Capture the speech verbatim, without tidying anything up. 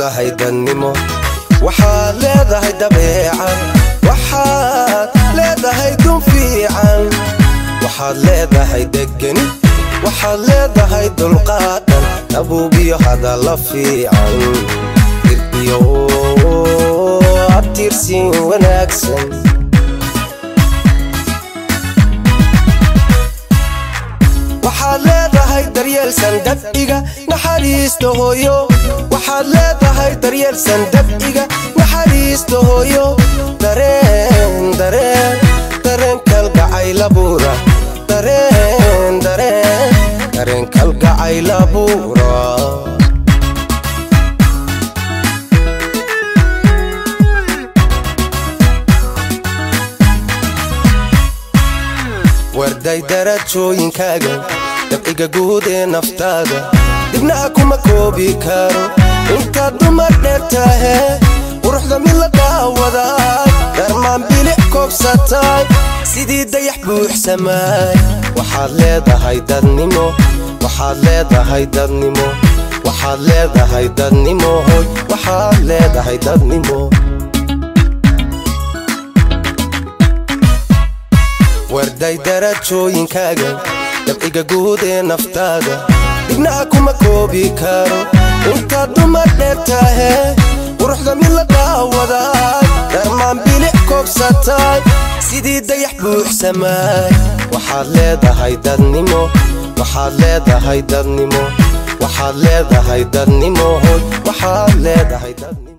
leedahay dadnimo waxaad leedahay dabeecad waxaad leedahay dun fiican waxaad leedahay degani waxaad leedahay dulqaadan abuubiyo hadalla fiican irbiyo abtirsiin wanaagsan waxaad leedahay daryeelsan dabciga naxariista hooyo waxaad leedahay daryeelsan dabciga naxariista hooyo dareen dareen dareen kalgacayl abuura dareen dareen dareen kalgacayl abuura warday darajooyinkaaga dabciga guud ee naftaada dibnaha kuma koobi karo intaad dumar dheer tahe quruxda mid la daawadaay darmaan bilic koobsataay sidii dayax buuxsamaay waxaad leedahay dadnimo waxaad leedahay dadnimo waxaad leedahay dadnimo hoy waxaad leedahay dadnimo warday darajooyinkaaga dabciga guud ee naftaada dibnaha kuma koobi karo intaad dumar dheer tahe quruxda mid la daawadaay darmaan bilic koobsataay sidii dayax buuxsamaay waxaad leedahay dadnimo waxaad leedahay dadnimo waxaad leedahay dadnimo hoy waxaad leedahay dadnimo